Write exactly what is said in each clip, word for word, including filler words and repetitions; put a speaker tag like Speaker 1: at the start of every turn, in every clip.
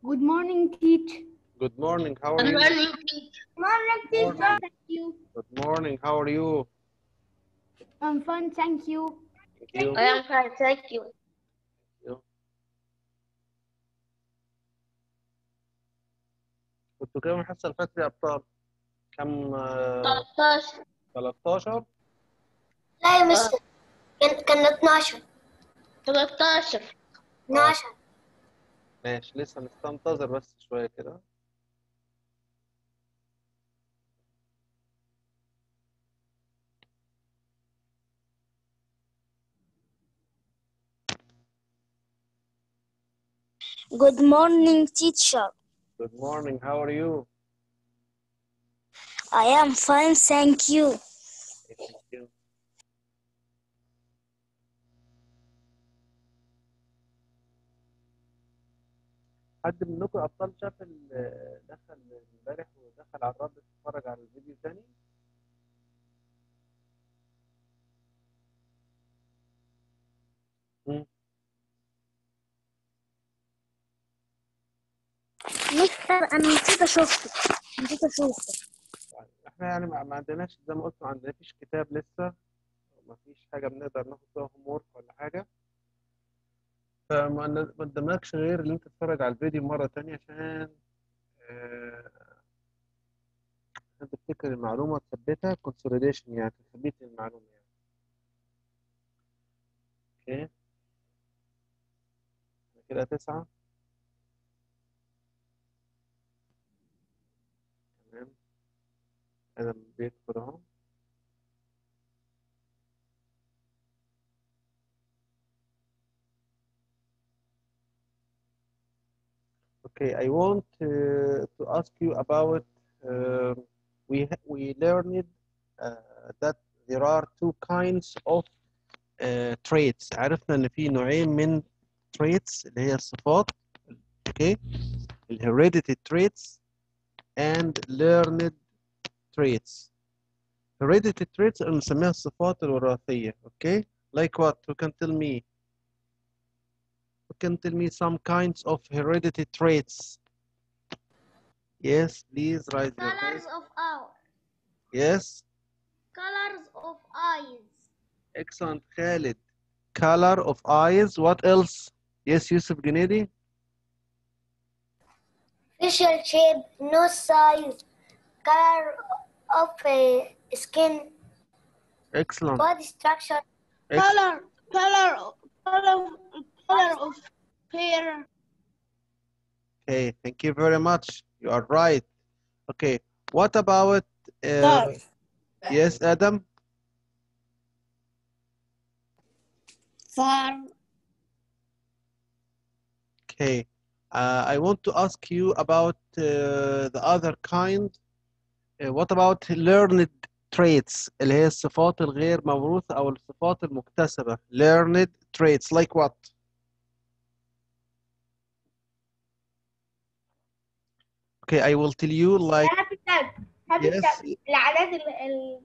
Speaker 1: Good morning, teach.
Speaker 2: Good morning. How are
Speaker 3: Good
Speaker 2: you?
Speaker 3: morning, teacher.
Speaker 1: Morning, teacher.
Speaker 2: Morning.
Speaker 1: Thank you.
Speaker 2: Good morning. How are you?
Speaker 1: I'm fine, thank you.
Speaker 2: Thank you.
Speaker 3: I am fine, thank you.
Speaker 2: you. كنتوا كام الحصة اللي فاتت يا أبطال؟ كم؟ آه،
Speaker 3: ثلاثة عشر.
Speaker 2: تلتاشر؟
Speaker 4: لا يا مستر، كان كان اتناشر
Speaker 3: ثلاثة عشر.
Speaker 4: اتناشر.
Speaker 2: ماشي، لسه نستنتظر بس شوية كده.
Speaker 4: Good morning, teacher.
Speaker 2: Good morning. How are you?
Speaker 4: I am fine, thank you.
Speaker 2: Thank you. حد منكم أبطال شاف ال- دخل امبارح ودخل على الرابط اتفرج على الفيديو تاني؟ مم.
Speaker 4: مستر أنا نسيت أشوفه نسيت أشوفه.
Speaker 2: احنا يعني ما ما عندناش زي ما قلت، ما عندناش كتاب لسه، ما فيش حاجة بنقدر ناخد فيها هوم وورك ولا حاجة، فما ما قدامكش غير ان انت تتفرج على الفيديو مرة تانية عشان آه، عشان تفتكر المعلومة وتثبتها consolidation، يعني تثبيت المعلومة يعني. اوكي كده تسعة. تمام، أنا بيدخل أهو. Okay, I want uh, to ask you about uh, we we learned uh, that there are two kinds of uh, traits. عرفنا إن في نوعين من traits اللي هي الصفات. Okay, heredity traits and learned traits. Heredity traits بنسميها الصفات الوراثية. Okay, like what? You can tell me. You can tell me some kinds of heredity traits. Yes, please raise your hand.
Speaker 4: Colors of our
Speaker 2: Yes,
Speaker 4: colors of eyes.
Speaker 2: excellent, Khalid. Color of eyes. What else? Yes, Yusuf Gunedi.
Speaker 4: Facial shape, nose size, color of uh, skin,
Speaker 2: Excellent.
Speaker 4: body structure,
Speaker 2: Ex
Speaker 1: Color, color, color, color of hair.
Speaker 2: Okay, thank you very much. You are right. Okay, what about? Uh,
Speaker 1: Color.
Speaker 2: yes, Adam.
Speaker 1: Far.
Speaker 2: Okay, uh, I want to ask you about uh, the other kind. Uh, what about learned traits اللي هي الصفات الغير موروثة أو الصفات المكتسبة. Learned traits like what? Okay, I will tell you like
Speaker 1: habitat.
Speaker 2: yes.
Speaker 1: habitat. العادات ال ال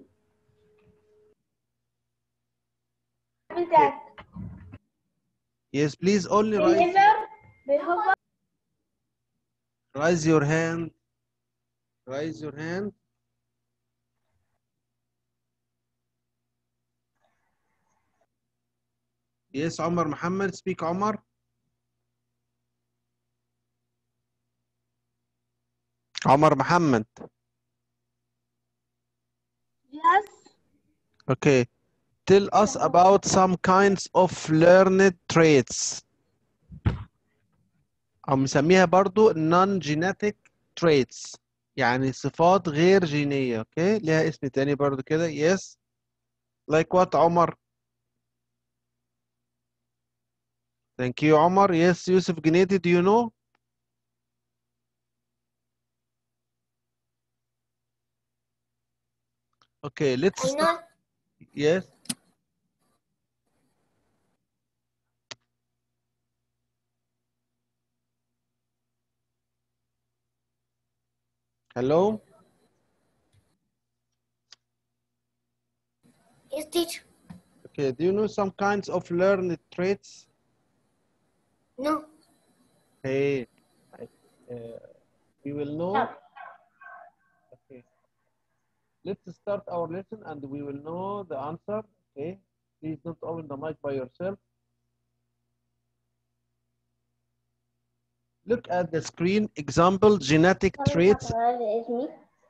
Speaker 1: habitat.
Speaker 2: Yes, please only raise
Speaker 1: Behavior. Behavior.
Speaker 2: raise your hand. Raise your hand. Yes, Omar Muhammad, speak Omar. Omar Muhammad.
Speaker 1: Yes.
Speaker 2: Okay, tell us about some kinds of learned traits. أو مسميها برضو non-genetic traits، يعني صفات غير جينية. اوكي، ليها اسم تاني برضو كده. yes like what عمر؟ thank you عمر. yes يوسف جنيدي, do you know? okay, let's
Speaker 4: I
Speaker 2: start.
Speaker 4: know.
Speaker 2: yes hello.
Speaker 4: Yes, teacher.
Speaker 2: Okay, do you know some kinds of learned traits?
Speaker 4: No.
Speaker 2: Hey, uh, we will know. Okay. Let's start our lesson and we will know the answer. Okay. Please don't open the mic by yourself. Look at the screen. Example, genetic traits.
Speaker 3: اسمي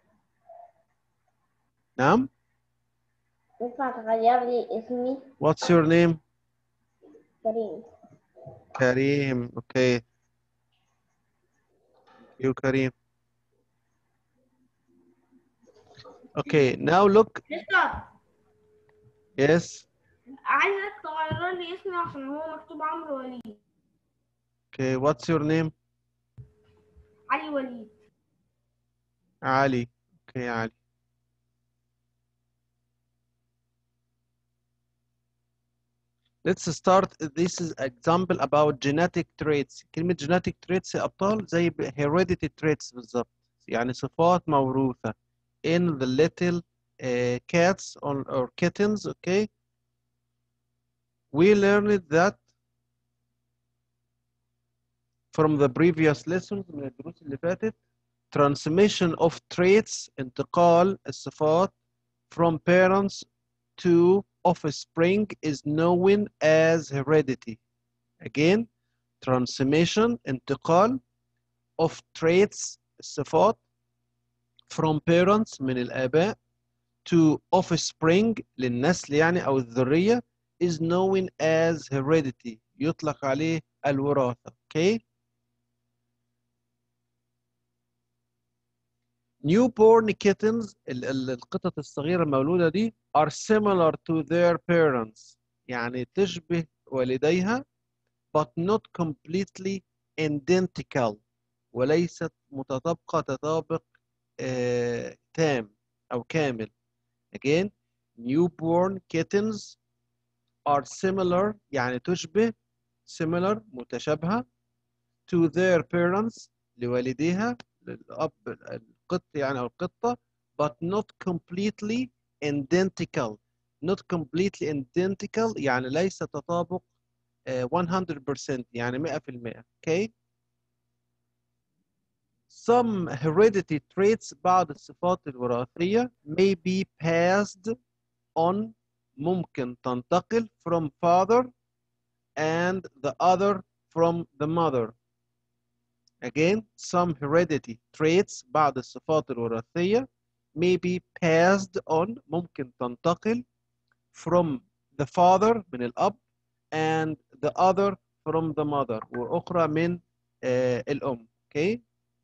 Speaker 2: نعم.
Speaker 3: ينفع تغير لي اسمي
Speaker 2: What's your name?
Speaker 3: كريم
Speaker 2: Kareem. Okay. You, Kareem. Okay. Now look.
Speaker 1: مستر
Speaker 2: Yes.
Speaker 1: عايزك تغير لي اسمي عشان هو مكتوب عمرو وليد.
Speaker 2: Okay. What's your name?
Speaker 1: علي وليد.
Speaker 2: Ali. Okay, Ali. Let's start. This is example about genetic traits. كلمة genetic traits يا أبطال زي heredity traits بالظبط. يعني صفات موروثة. In the little uh, cats or, or kittens, okay? We learned that from the previous lessons من الدروس اللي فاتت. Transmission of traits انتقال الصفات from parents to offspring is known as heredity. Again, transmission انتقال of traits الصفات from parents من الآباء to offspring للنسل يعني أو الذرية is known as heredity يطلق عليه الوراثة. Okay. Newborn kittens ال- ال- القطط الصغيرة المولودة دي are similar to their parents يعني تشبه والديها but not completely identical وليست متطابقة تطابق آه تام أو كامل. Again, newborn kittens are similar يعني تشبه similar متشابهة to their parents لوالديها للأب القط يعني أو القطة but not completely identical not completely identical يعني ليس تطابق uh, one hundred percent يعني مئة في المئة. Okay. Some heredity traits بعض الصفات الوراثية may be passed on ممكن تنتقل from father and the other from the mother. Again, some heredity traits بعض الصفات الوراثية may be passed on ممكن تنتقل from the father من الأب and the other from the mother وأخرى من uh, الأم. Okay.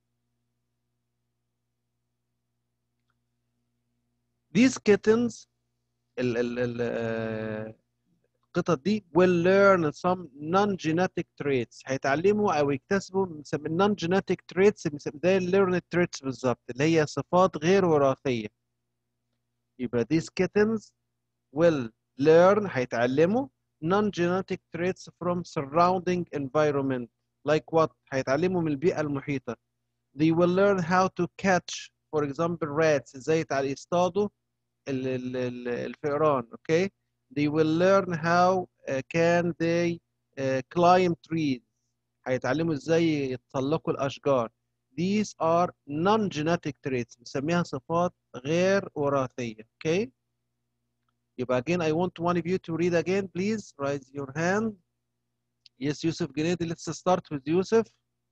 Speaker 2: These kittens ال ال ال القطط دي will learn some non-genetic traits هيتعلموا او يكتسبوا بنسمي non-genetic traits زي ال learned traits بالظبط اللي هي صفات غير وراثية. يبقى these kittens will learn هيتعلموا non-genetic traits from surrounding environment like what هيتعلموا من البيئة المحيطة. They will learn how to catch for example rats ازاي يصطادوا الفئران. Okay. They will learn how uh, can they uh, climb trees هيتعلموا ازاي يتسلقوا الاشجار. These are non-genetic traits بنسميها صفات غير وراثية. Okay. يبقى again I want one of you to read again please raise your hand. Yes, Yusuf Grenadi. Let's start with Yusuf.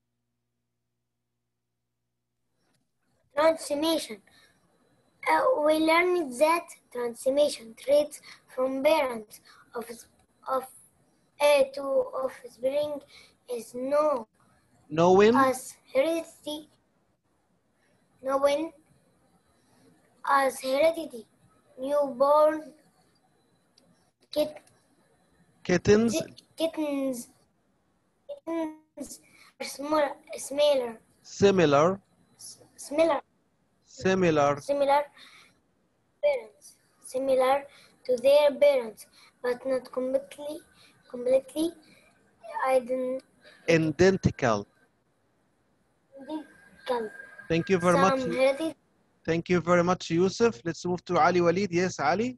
Speaker 4: Transmission. Uh, we learned that transmission traits from parents of of uh, to offspring is known
Speaker 2: Knowing
Speaker 4: as heredity. Known as heredity. Newborn kit,
Speaker 2: kittens
Speaker 4: kittens kittens are small, smaller,
Speaker 2: similar
Speaker 4: similar,
Speaker 2: similar
Speaker 4: similar parents, similar to their parents, but not completely, completely ident-
Speaker 2: identical.
Speaker 4: identical.
Speaker 2: Thank you very much.
Speaker 4: Some heredity
Speaker 2: Thank you very much, Yusuf. Let's move to Ali Walid. Yes, Ali.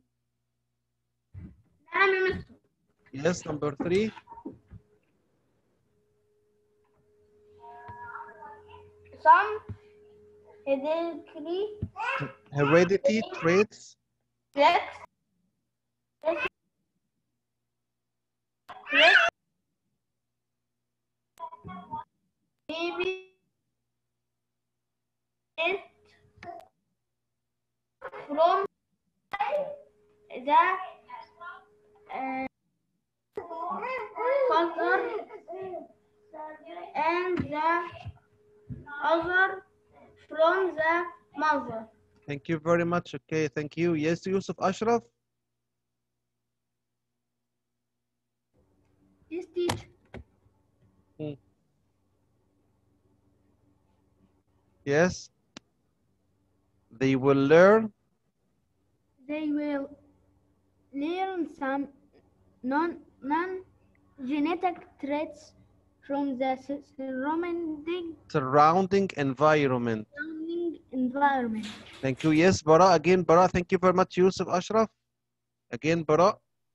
Speaker 1: نعم يا مستر.
Speaker 2: Yes, number three.
Speaker 1: some hereditary
Speaker 2: heredity traits
Speaker 1: traits traits maybe it from the uh, father and the other from the mother.
Speaker 2: Thank you very much. Okay, thank you. Yes, Yusuf Ashraf.
Speaker 1: Yes, teacher.
Speaker 2: Hmm. Yes. They will learn.
Speaker 4: They will learn some non non genetic traits from the s- surrounding
Speaker 2: Surrounding environment.
Speaker 4: surrounding environment.
Speaker 2: Thank you. Yes, Bara. Again, Bara. Thank you very much, Yusuf Ashraf. Again, Bara.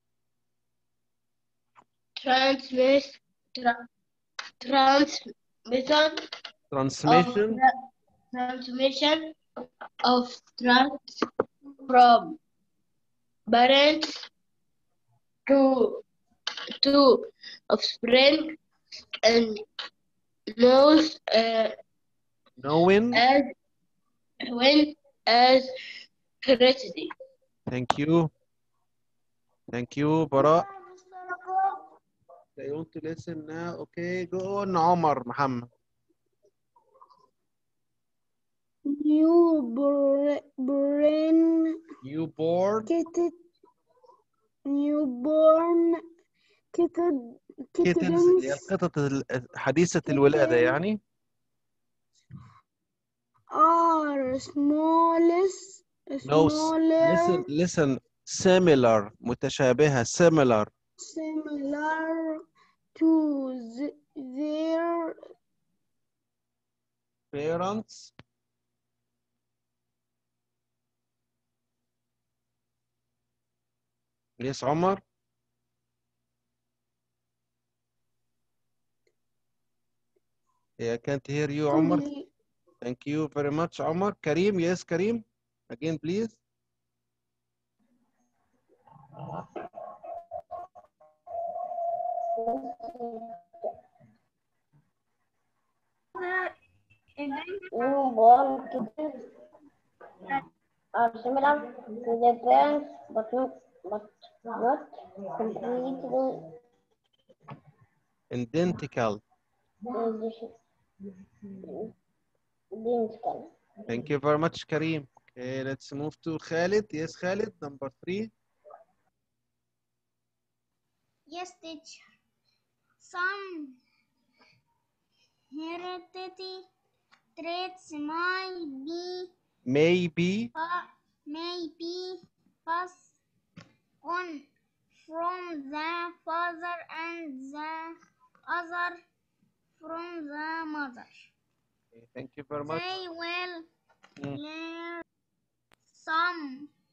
Speaker 3: Transmit, tra, transmission
Speaker 2: Transmission.
Speaker 3: of tra, transmission of trans from parents to to offspring and knows uh,
Speaker 2: Knowing.
Speaker 3: as when as heredity.
Speaker 2: Thank you. Thank you, Bara. They want to listen now. Okay, go on, Omar Muhammad.
Speaker 4: Newborn
Speaker 2: Newborn.
Speaker 4: kitten newborn kitten
Speaker 2: kittens اللي هي
Speaker 4: kittens
Speaker 2: القطط ال- حديثة الولادة يعني.
Speaker 4: are smallest
Speaker 2: No, s- listen,
Speaker 4: smaller
Speaker 2: listen. Similar. متشابهة. Similar.
Speaker 4: similar to the, their
Speaker 2: Parents. Yes, Omar. Yeah, I can't hear you, Omar.
Speaker 4: complete
Speaker 2: Thank you very much, Omar. Karim, yes, Karim. Again, please.
Speaker 3: Newborn kittens are similar to their parents, but not but not completely
Speaker 2: Identical.
Speaker 3: identical.
Speaker 2: Thank you very much, Karim. Okay, let's move to Khalid. Yes, Khalid, number three.
Speaker 4: yes teacher some heredity traits might be
Speaker 2: Maybe.
Speaker 4: uh, may be passed on from the father and the other from the mother.
Speaker 2: Okay, thank you very much.
Speaker 4: They will
Speaker 2: Mm.
Speaker 4: learn some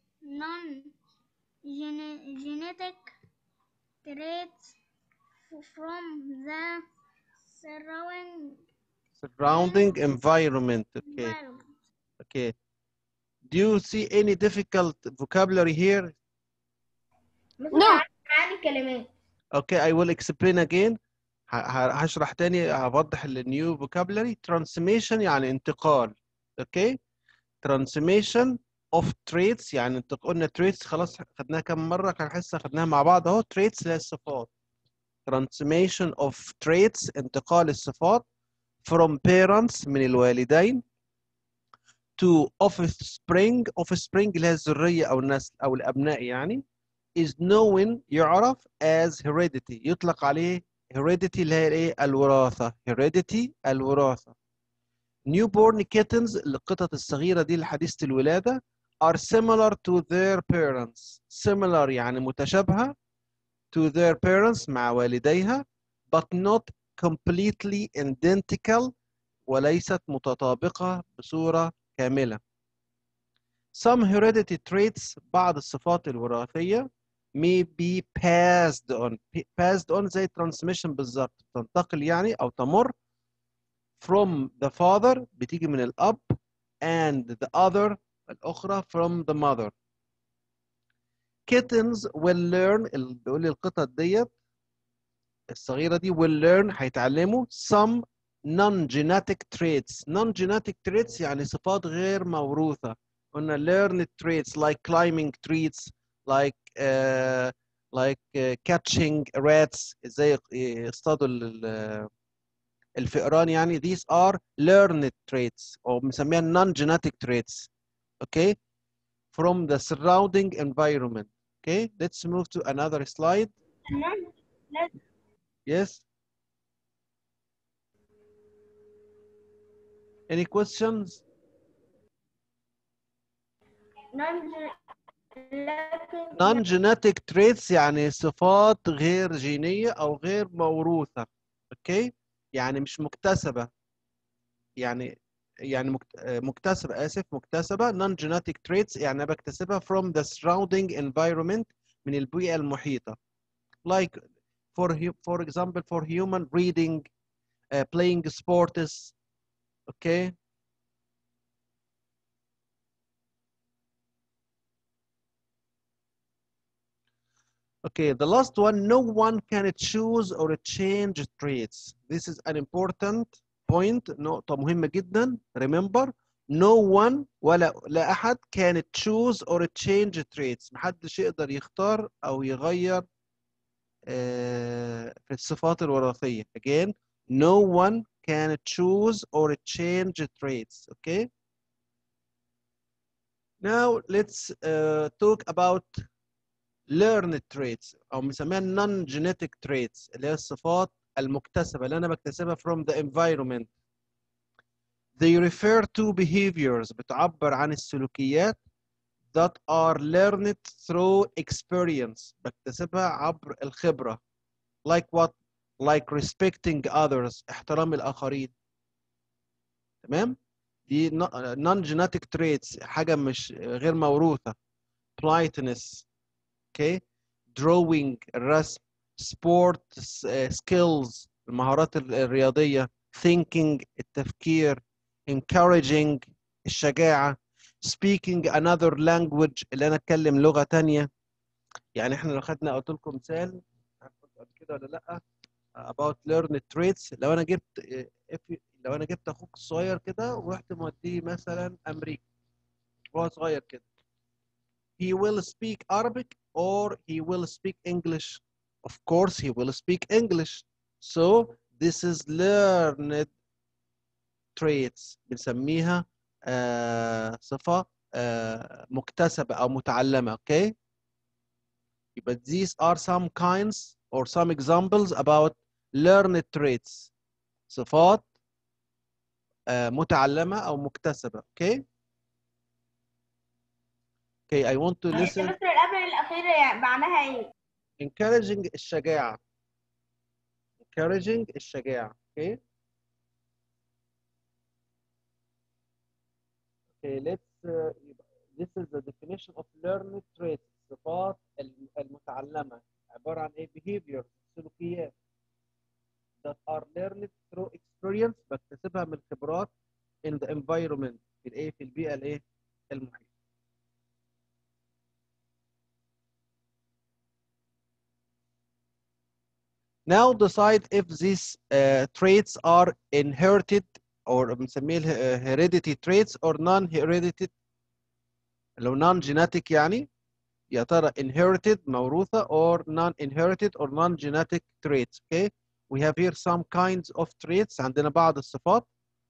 Speaker 4: non-genetic traits from the surrounding
Speaker 2: Surrounding environment. Okay.
Speaker 4: environment.
Speaker 2: Okay. Do you see any difficult vocabulary here?
Speaker 1: No. عندي كلمات.
Speaker 2: Okay, I will explain again. ه- ه- هشرح تاني هوضح النيو vocabulary. Transmission يعني انتقال. Okay. Transmission of traits يعني انت قلنا traits خلاص خدناها كم مرة كان حصة خدناها مع بعض اهو. traits اللي هي الصفات. Transmission of traits انتقال الصفات from parents من الوالدين to offspring. offspring اللي هي الذرية أو النسل أو الأبناء يعني is known يعرف as heredity. يطلق عليه heredity اللي هي الايه؟ الوراثة. heredity الوراثة. newborn kittens القطط الصغيرة دي الحديثة الولادة are similar to their parents. similar يعني متشابهة to their parents مع والديها but not completely identical وليست متطابقة بصورة كاملة. Some heredity traits بعض الصفات الوراثية may be passed on. passed on زي transmission بالظبط تنتقل يعني أو تمر from the father بتيجي من الأب and the other الأخرى from the mother. Kittens will learn بيقول لي القطط ديت الصغيرة دي will learn هيتعلموا some non-genetic traits. Non-genetic traits يعني صفات غير موروثة. قلنا learned traits like climbing trees, like uh, like uh, catching rats, ازاي يصطادوا الفئران يعني. These are learned traits أو بنسميها non-genetic traits. Okay, from the surrounding environment. Okay, let's move to another slide. Yes. Any questions? Non-genetic traits يعني صفات غير جينية أو غير موروثة. أوكي؟ يعني مش مكتسبة. يعني يعني مكتسبة آسف مكتسبة. Non-genetic traits يعني بكتسبها from the surrounding environment من البيئة المحيطة. Like for for example for human reading, uh, playing sports. Okay. Okay, the last one, no one can choose or change traits. This is an important point. نقطة مهمة جدا. Remember, no one ولا لا أحد can choose or change traits. محدش يقدر يختار أو يغير uh, في الصفات الوراثية. Again, no one can choose or change traits. Okay. Now let's uh, talk about learned traits او بنسميها non genetic traits اللي هي الصفات المكتسبه اللي انا بكتسبها from the environment. They refer to behaviors بتعبر عن السلوكيات that are learned through experience بكتسبها عبر الخبره. Like what? Like respecting others احترام الاخرين. تمام؟ دي non genetic traits حاجه مش غير موروثه. Politeness. Okay. drawing الرسم, sport skills المهارات الرياضية, thinking التفكير, encouraging الشجاعة, speaking another language اللي أنا أتكلم لغة تانية. يعني إحنا لو خدنا قلت لكم مثال قبل كده ولا لأ about learned traits. لو أنا جبت لو أنا جبت أخوك الصغير كده ورحت موديه مثلا أمريكا وهو صغير كده. He will speak Arabic or he will speak English. Of course, he will speak English. So this is learned traits. بنسميها uh, صفة uh, مكتسبة أو متعلمة. Okay. But these are some kinds or some examples about learned traits. صفات uh, متعلمة أو مكتسبة. Okay. Okay, I want to listen.
Speaker 1: السمستر القبل الأخير معناها إيه؟
Speaker 2: Encouraging الشجاعة. Encouraging الشجاعة. Okay. Okay, let's. Uh, this is the definition of learned traits. الصفات المتعلمة عبارة عن إيه؟ behavior سلوكيات that are learned through experience بكتسبها من خبرات in the environment في الإيه؟ في البيئة الإيه؟ المحيطة. Now decide if these uh, traits are inherited or بنسميه heredity traits or non-heredity. لو non-genetic يعني يا ترى inherited موروثة or non-inherited or non-genetic traits. Okay, we have here some kinds of traits. عندنا بعض الصفات.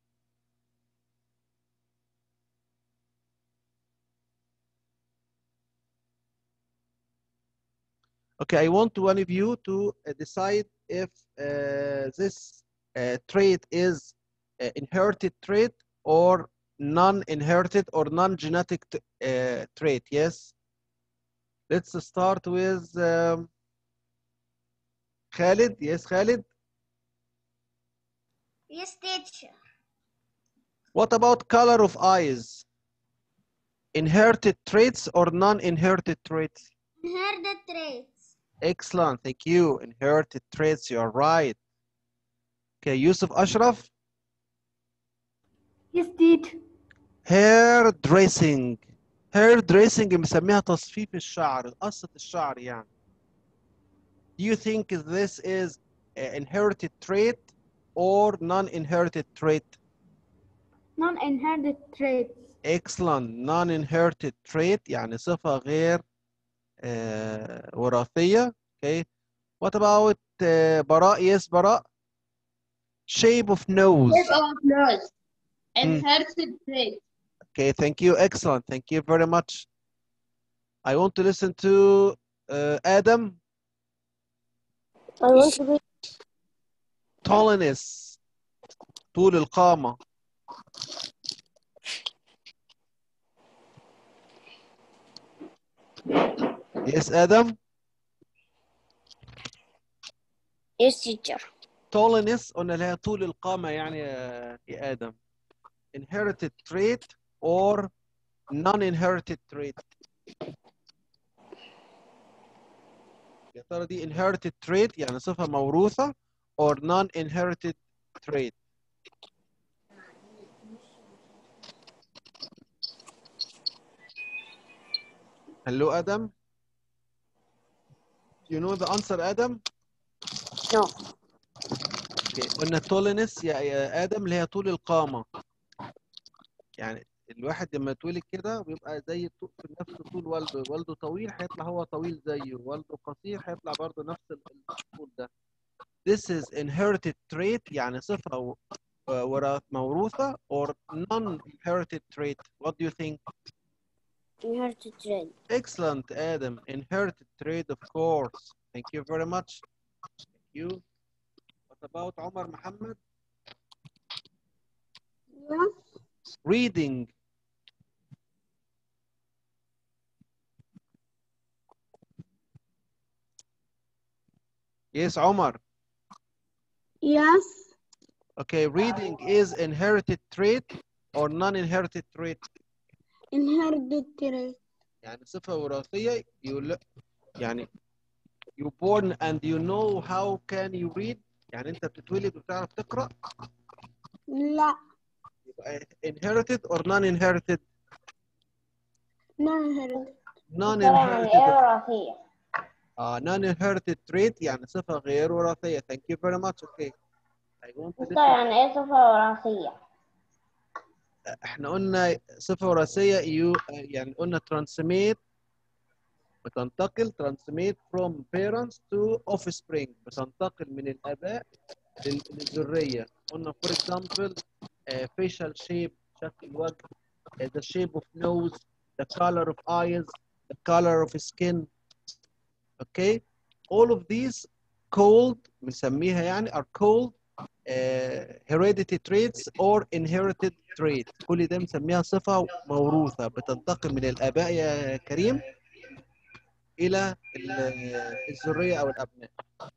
Speaker 2: Okay, I want one of you to decide if uh, this uh, trait is uh, inherited trait or non-inherited or non-genetic uh, trait. Yes. Let's start with um, Khalid. Yes, Khalid.
Speaker 4: Yes, teacher.
Speaker 2: What about color of eyes? Inherited traits or non-inherited traits?
Speaker 4: Inherited traits.
Speaker 2: Excellent, thank you. Inherited traits, you're right. Okay, Yusuf Ashraf.
Speaker 1: Yes, teacher.
Speaker 2: hair dressing. hair dressing بنسميها تصفيف الشعر، قصة الشعر يعني. Do you think this is an inherited trait or non-inherited trait?
Speaker 1: Non-inherited traits.
Speaker 2: Excellent. Non-inherited trait يعني صفة غير uh, وراثية. Okay. What about uh, براء? Yes, براء. Shape of nose.
Speaker 3: Shape of nose.
Speaker 2: Hmm.
Speaker 3: Inherited trait.
Speaker 2: Okay, thank you. Excellent. Thank you very much. I want to listen to uh, Adam.
Speaker 3: I want to be
Speaker 2: Tallness. طول القامة. Yes, Adam.
Speaker 3: yes, teacher.
Speaker 2: Tallness قلنا لها طول القامة يعني يا يا آدم. Inherited trait or non-inherited trait. يا ترى دي inherited trait يعني صفة موروثة or non-inherited trait. Hello, Adam. You know the answer, Adam?
Speaker 3: No.
Speaker 2: Okay. قلنا tallness يا يا آدم اللي هي طول القامة. يعني الواحد لما يتولد كده بيبقى زي طول نفس طول والده، والده طويل هيطلع هو طويل زيه، والده قصير هيطلع برضه نفس الطول ده. This is inherited trait يعني صفة وراث موروثة or non-inherited trait. What do you think?
Speaker 3: Inherited trait.
Speaker 2: Excellent, Adam. Inherited trait, of course. Thank you very much. Thank you. What about Omar Muhammad?
Speaker 1: Yes.
Speaker 2: Reading. Yes, Omar.
Speaker 1: Yes.
Speaker 2: Okay, reading is inherited trait or non-inherited trait.
Speaker 1: Inherited trait.
Speaker 2: يعني صفة وراثية. You يعني you born and you know how can you read. يعني أنت بتتولد وبتعرف تقرأ.
Speaker 1: لا.
Speaker 2: يبقى inherited or non-inherited.
Speaker 1: Non-inherited.
Speaker 2: Non-inherited.
Speaker 3: وراثية.
Speaker 2: آه non-inherited trait يعني صفة غير وراثية. Thank you very much. Okay. I want to listen.
Speaker 3: يعني ايه صفة وراثية؟
Speaker 2: احنا قلنا صفة وراثية يو يعني قلنا transmit بتنتقل transmit from parents to offspring بتنتقل من الآباء للذرية. قلنا for example uh, facial shape شكل الوجه, uh, the shape of nose, the color of eyes, the color of skin. Okay, all of these called بنسميها يعني are called uh, heredity traits or inherited traits. كل ده بنسميها صفة موروثة بتنتقل من الآباء يا كريم إلى الذرية أو الأبناء.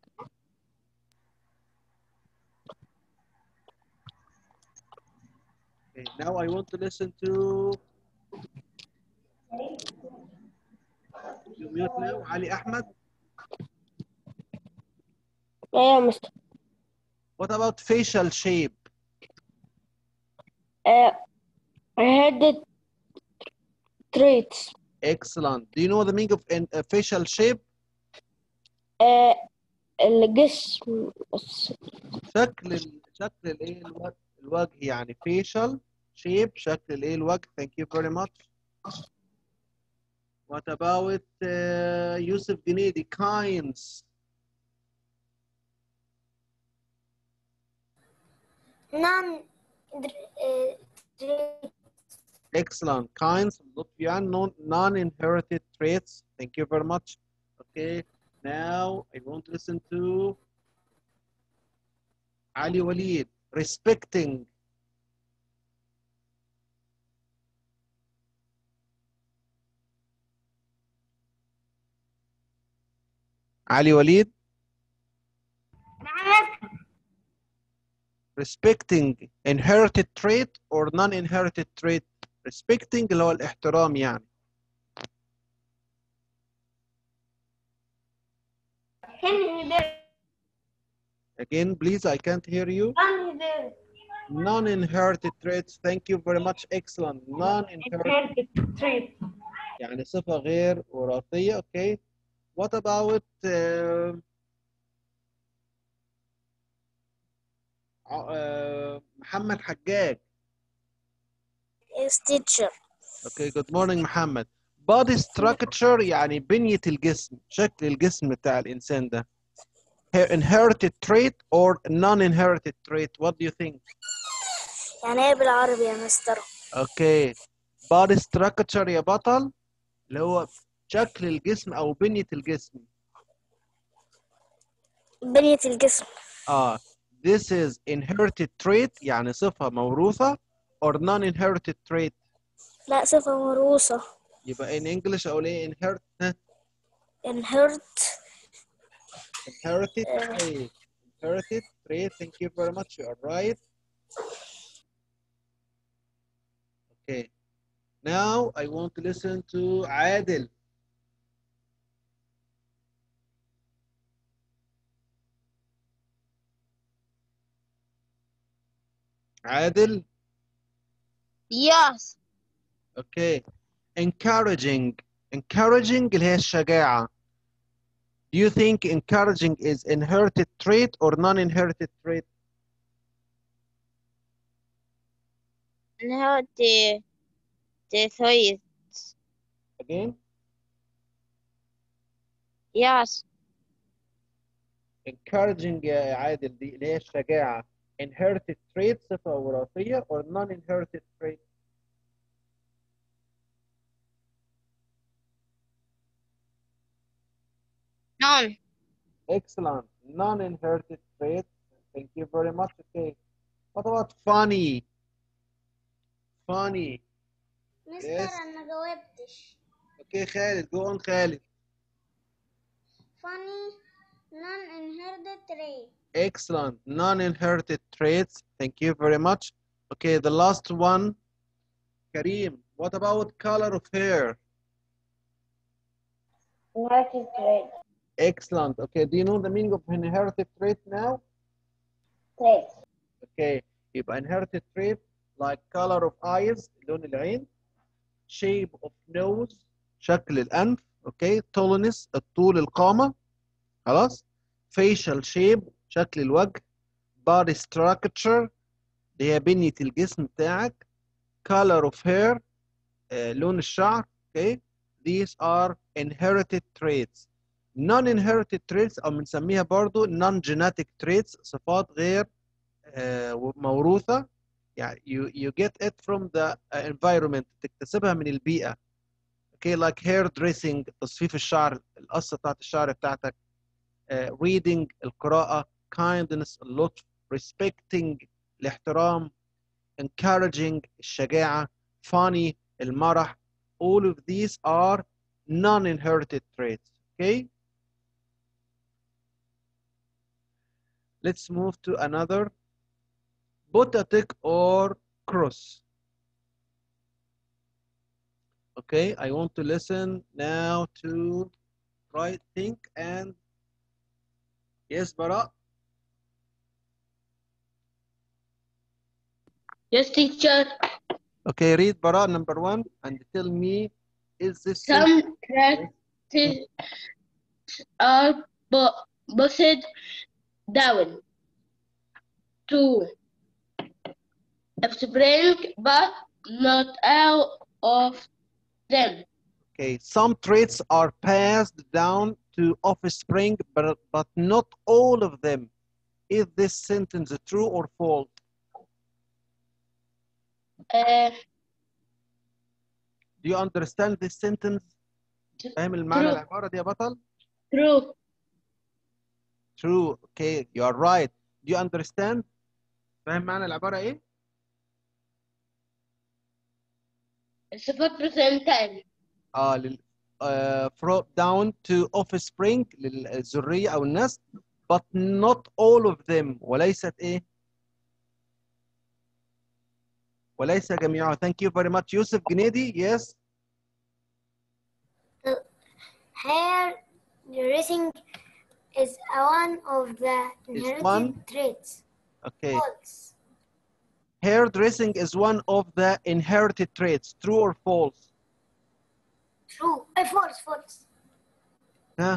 Speaker 2: Okay, now I want to listen to you mute now علي أحمد.
Speaker 3: ايه يا مستر؟
Speaker 2: What about facial shape?
Speaker 3: Inherited traits.
Speaker 2: Excellent. Do you know the meaning of uh, facial shape?
Speaker 3: الجسم.
Speaker 2: شكل شكل الايه الوجه الوجه يعني facial shape شكل الايه الوجه. Thank you very much. What about uh, Yusuf Ginedi? Kinds.
Speaker 4: non
Speaker 2: Excellent. Kinds non non-inherited traits. Thank you very much. Okay. Now I want to listen to Ali Walid. Respecting. Ali Walid. Respecting inherited trait or non-inherited trait. Respecting اللي هو الاحترام يعني.
Speaker 1: Can he did.
Speaker 2: Again, please, I can't hear you.
Speaker 1: Can he did.
Speaker 2: non-inherited traits. Thank you very much. Excellent. Non-inherited
Speaker 1: trait.
Speaker 2: يعني صفة غير وراثية. Okay. What about uh, uh, محمد حجاج?
Speaker 4: Yes, teacher.
Speaker 2: Okay. Good morning محمد. Body structure يعني بنية الجسم، شكل الجسم بتاع الإنسان ده. Inherited trait or non-inherited trait? What do you think?
Speaker 4: يعني ايه بالعربي يا مستر؟
Speaker 2: Okay. Body structure يا بطل اللي هو شكل الجسم أو بنية الجسم.
Speaker 4: بنية الجسم.
Speaker 2: اه this is inherited trait يعني صفة موروثة or non-inherited trait.
Speaker 4: لا، صفة موروثة.
Speaker 2: يبقى in English أقول إيه inherit
Speaker 4: inherit.
Speaker 2: inherited trait. Inherited trait. Thank you very much. You are right. Okay. Now I want to listen to عادل. عادل.
Speaker 3: Yes.
Speaker 2: Okay. Encouraging. Encouraging اللي هي الشجاعة. Do you think encouraging is inherited trait or non-inherited trait?
Speaker 3: Inherited trait.
Speaker 2: Again?
Speaker 3: Yes.
Speaker 2: encouraging يا عادل دي اللي هي الشجاعة inherited trait صفة وراثية or non-inherited trait.
Speaker 3: None.
Speaker 2: Excellent. Non-inherited trait. Thank you very much. Okay. What about funny? Funny.
Speaker 4: مستر
Speaker 2: Yes.
Speaker 4: أنا جاوبتش.
Speaker 2: Okay خالد. Go on خالد.
Speaker 4: funny non-inherited trait.
Speaker 2: Excellent. Non-inherited traits. Thank you very much. Okay, the last one. Kareem, what about color of hair?
Speaker 3: Inherited trait.
Speaker 2: Excellent. Okay, do you know the meaning of inherited trait now?
Speaker 3: Trait.
Speaker 2: Okay, يبقى inherited trait like color of eyes لون العين, shape of nose شكل الأنف, okay, tallness الطول القامة, خلاص, facial shape شكل الوجه, body structure اللي هي بنية الجسم بتاعك, color of hair آه, لون الشعر, okay, these are inherited traits. non-inherited traits أو بنسميها برضو non-genetic traits صفات غير آه, موروثة, يعني you, you get it from the environment تكتسبها من البيئة. okay like hair dressing تصفيف الشعر, القصة بتاعت الشعر بتاعتك, uh, reading القراءة, kindness اللطف, respecting الاحترام, encouraging الشجاعة, funny المرح. all of these are non-inherited traits. okay, let's move to another. put a tick or cross. Okay, I want to listen now to right think and yes, Bara.
Speaker 3: Yes, teacher.
Speaker 2: Okay, read Bara number one and tell me, is this
Speaker 3: Some traits are busted down to offspring, but not all of them.
Speaker 2: Okay, some traits are passed down to offspring, but, but not all of them. Is this sentence true or false?
Speaker 3: Uh,
Speaker 2: Do you understand this sentence? فاهم المعنى
Speaker 3: true.
Speaker 2: العبارة دي يا بطل؟
Speaker 3: True.
Speaker 2: True. Okay, you are right. Do you understand? فاهم معنى العبارة إيه؟
Speaker 3: صفات percentile.
Speaker 2: آه لل uh, from down to offspring للذرية أو النسل, but not all of them. وليست إيه؟ وليس جميعها. Thank you very much. يوسف جنيدي, yes.
Speaker 4: hair dressing is one of the inherited traits.
Speaker 2: Okay.
Speaker 4: False.
Speaker 2: hairdressing is one of the inherited traits. True or false?
Speaker 3: True. Uh, false, false.
Speaker 2: Huh?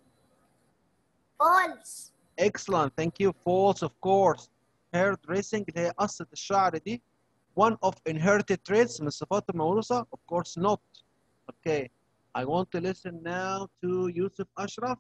Speaker 3: False.
Speaker 2: Excellent. Thank you. False, of course. hairdressing اللي هي قصة الشعر دي one of inherited traits من الصفات الموروثة. Of course not. Okay. I want to listen now to Yusuf Ashraf.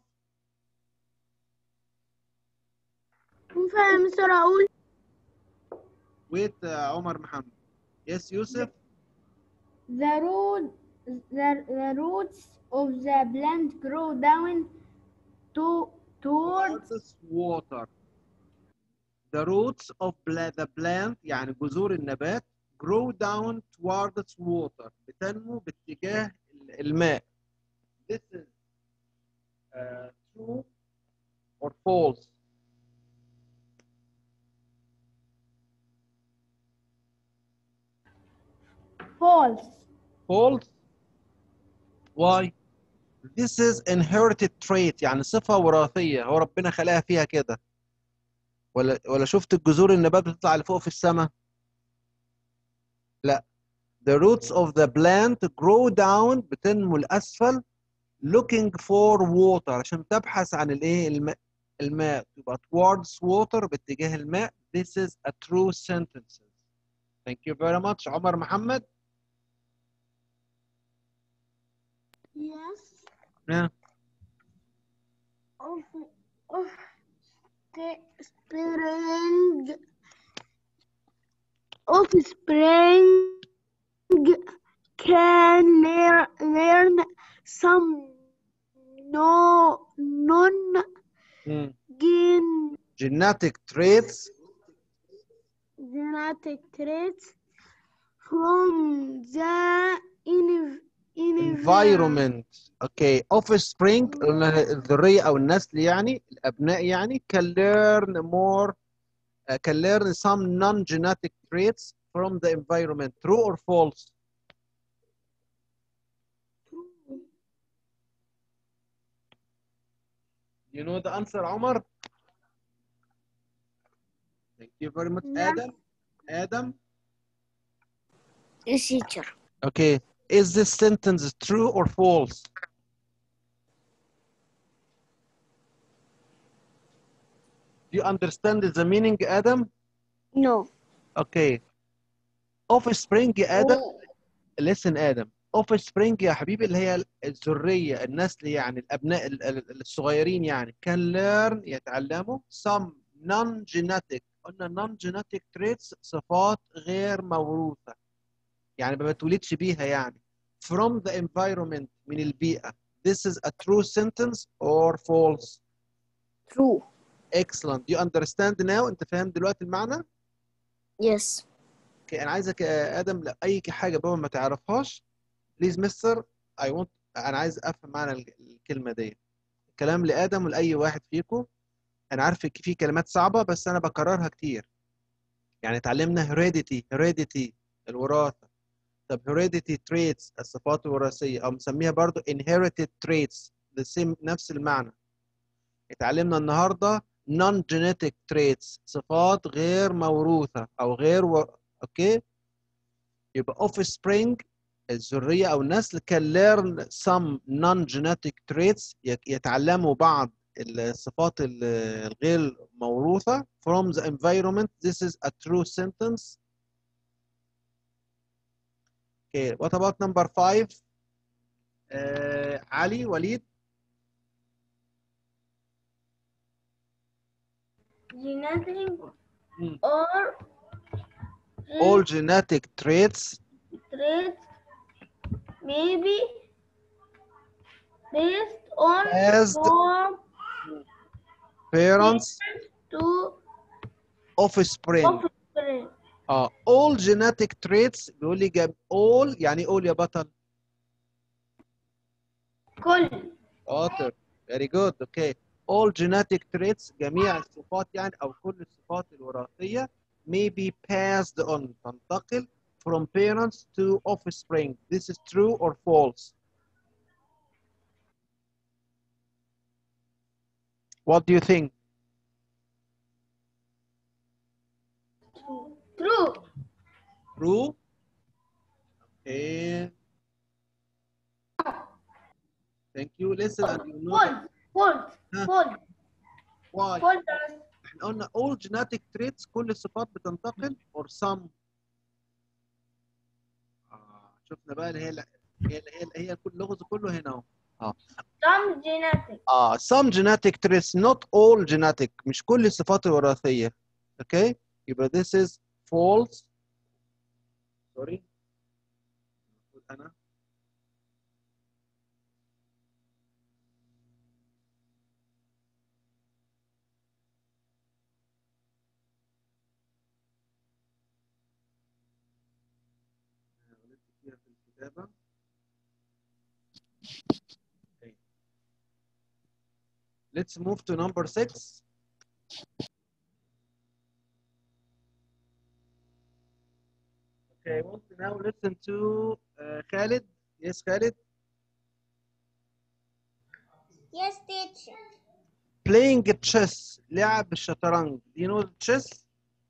Speaker 4: ينفع يا مستر أقول؟
Speaker 2: Wait, uh, عمر محمد. Yes, Yusuf.
Speaker 1: The root, the, the roots of the plant grow down to towards
Speaker 2: Towards water. The roots of the plant يعني جذور النبات grow down towards water. بتنمو باتجاه الماء. This is uh, true or false?
Speaker 1: false.
Speaker 2: False. Why? This is inherited trait يعني صفة وراثية هو ربنا خلقها فيها كده. ولا ولا شفت الجذور النبات بتطلع لفوق في السماء؟ لا. The roots of the plant grow down بتنمو لأسفل looking for water عشان تبحث عن الايه الماء الماء تبقى towards water باتجاه الماء. This is a true sentence. Thank you very much. عمر محمد.
Speaker 4: Yes.
Speaker 2: Yeah.
Speaker 4: Of, of spring. Of spring can lear, learn some no non
Speaker 2: Mm.
Speaker 4: gen,
Speaker 2: Genetic traits
Speaker 4: genetic traits from the in,
Speaker 2: environment. Okay. Offspring قلنا الذرية أو النسل يعني الأبناء يعني can learn more uh, can learn some non-genetic traits from the environment. True or false? You know the answer, Omar? Thank you very much.
Speaker 4: Yeah.
Speaker 2: Adam? Adam?
Speaker 3: Yes, teacher.
Speaker 2: Okay. Is this sentence true or false? Do you understand the meaning, Adam?
Speaker 3: No.
Speaker 2: Okay. Offspring, Adam. Listen, Adam. Offspring يا حبيبي اللي هي الذرية النسل يعني الأبناء الصغيرين يعني can learn يتعلموا some non-genetic قلنا non-genetic traits صفات غير موروثة يعني ما بتولدش بيها يعني from the environment من البيئة. This is a true sentence or false?
Speaker 3: True.
Speaker 2: Excellent. Do you understand now? أنت فاهم دلوقتي المعنى؟
Speaker 3: Yes.
Speaker 2: Okay. أنا عايزك يا آدم أي حاجة بابا ما تعرفهاش بليز مستر I want أنا عايز أفهم معنى الكلمة دي. الكلام لآدم ولأي واحد فيكم. أنا عارف في كلمات صعبة بس أنا بكررها كتير. يعني اتعلمنا heredity heredity الوراثة. طب heredity traits الصفات الوراثية أو مسميها برضو inherited traits the same نفس المعنى. اتعلمنا النهاردة non-genetic traits صفات غير موروثة أو غير و... أوكي. يبقى offspring الذرية أو النسل can learn some non-genetic traits يتعلموا بعض الصفات الغير موروثة from the environment. This is a true sentence. Okay, what about number five? Uh, Ali, Walid?
Speaker 1: Genetic
Speaker 2: Hmm.
Speaker 1: or
Speaker 2: All genetic traits
Speaker 1: traits may be based on
Speaker 2: Passed.
Speaker 1: from
Speaker 2: parents
Speaker 1: to
Speaker 2: offspring.
Speaker 1: offspring.
Speaker 2: اه all genetic traits بيقول لي جاب all يعني all يا بطل.
Speaker 1: كل
Speaker 2: شاطر. very good. okay. all genetic traits جميع الصفات يعني او كل الصفات الوراثيه may be passed on تنتقل from parents to offspring. This is true or false? What do you think?
Speaker 1: true.
Speaker 2: True. Okay. Thank you. Listen and you know that.
Speaker 1: فولد
Speaker 2: ها.
Speaker 1: فولد
Speaker 2: Why؟
Speaker 1: فولد
Speaker 2: احنا قلنا all genetic traits كل الصفات بتنتقل or some. آه شفنا بقى اللي هي لا هي هي هي كل اللغز كله هنا اهو. اه.
Speaker 1: some genetic
Speaker 2: اه some genetic traits not all genetic مش كل الصفات الوراثية. Okay. يبقى this is false. Sorry. أنا. فيها في الكتابة. Okay. Let's move to number six. Okay, I want to now listen to uh, Khalid. Yes, Khalid.
Speaker 3: Yes, teacher.
Speaker 2: Playing chess. لعب الشطرنج. You know chess?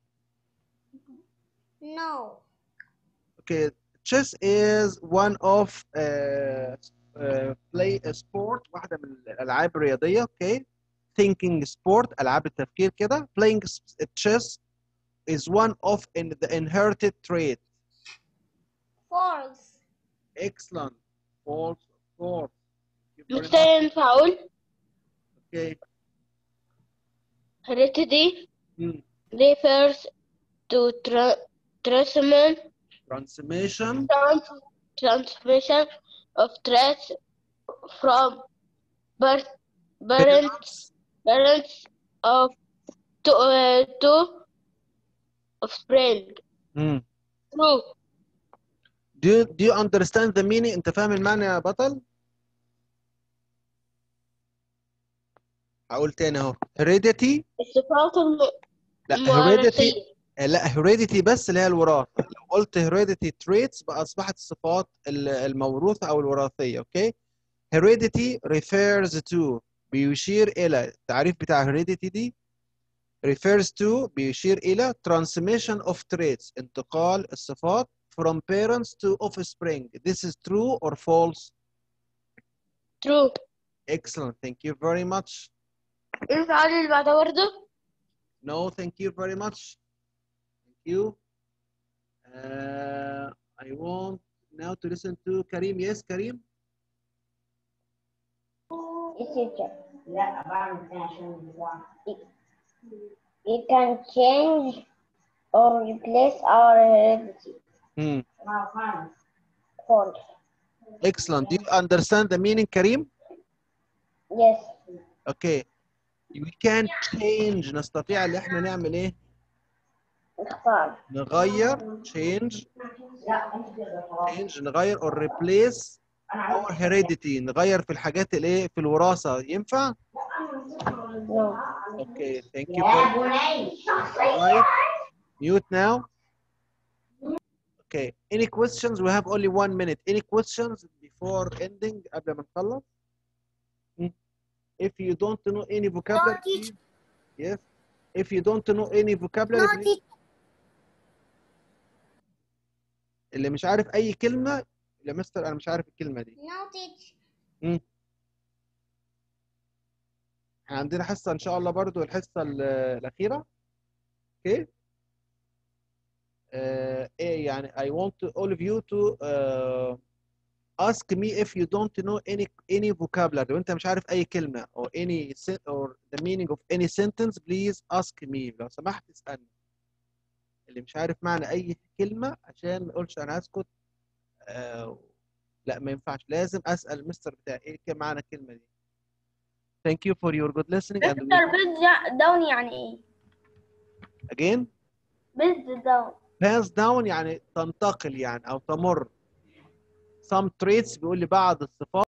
Speaker 3: No.
Speaker 2: Okay, chess is one of uh, uh, play a sport. واحدة من الألعاب الرياضية. Okay. Thinking sport. ألعاب التفكير كده. Playing chess is one of in the inherited trait.
Speaker 3: False.
Speaker 2: Excellent. False. False.
Speaker 5: مستر ينفع أقول
Speaker 2: Okay.
Speaker 5: heredity
Speaker 2: Hmm.
Speaker 5: refers to tra transmission
Speaker 2: Transmission.
Speaker 5: trans transmission of traits from birth parents parents of to uh, to offspring.
Speaker 2: Hmm.
Speaker 5: True.
Speaker 2: Do you, do you understand the meaning? أنت فاهم المعنى يا بطل؟ هقول تاني أهو. Heredity.
Speaker 5: الصفات الم...
Speaker 2: لا
Speaker 5: الوراثية.
Speaker 2: heredity. لا heredity بس اللي هي الوراثة. لو قلت heredity traits بقى أصبحت الصفات الموروثة أو الوراثية. أوكي؟ Heredity refers to بيشير إلى التعريف بتاع heredity دي refers to بيشير إلى transmission of traits انتقال الصفات from parents to offspring. This is true or false?
Speaker 5: True.
Speaker 2: Excellent. Thank you very much.
Speaker 5: ينفع أقول اللي بعدها برضه؟
Speaker 2: No, thank you very much. Thank you. Uh, I want now to listen to Karim. Yes, Karim?
Speaker 3: Yes, teacher. We can change or replace our heredity.
Speaker 2: Hmm.
Speaker 3: False.
Speaker 2: Excellent. Do you understand the meaning, Karim?
Speaker 3: Yes.
Speaker 2: Okay. We can change. نستطيع اللي احنا نعمل ايه؟
Speaker 3: اختار.
Speaker 2: نغير change change نغير or replace our heredity نغير في الحاجات الايه في الوراثة ينفع؟
Speaker 3: No.
Speaker 2: Okay, thank you very much. Right. Mute now. Okay. Any questions? We have only one minute. Any questions before ending? قبل ما نخلص? If you don't know any vocabulary, please. Yes. If you don't know any vocabulary, please. اللي مش عارف أي كلمة يا مستر أنا مش عارف الكلمة دي.
Speaker 3: No, teacher.
Speaker 2: مم. احنا عندنا حصة إن شاء الله برضو الحصة الأخيرة. Okay. Uh, إيه يعني I want to, all of you to uh, ask me if you don't know any any vocabulary. لو أنت مش عارف أي كلمة or any or the meaning of any sentence, please ask me. لو سمحت اسألني. اللي مش عارف معنى أي كلمة عشان ما أقولش أنا هسكت. آه لا ما ينفعش لازم أسأل المستر بتاعي إيه كان معنى الكلمة دي. Thank you for your good listening. and
Speaker 1: مستر بيز داون يعني ايه؟
Speaker 2: again
Speaker 1: بيز داون
Speaker 2: pass down يعني تنتقل يعني أو تمر. some traits بيقول لي بعض الصفات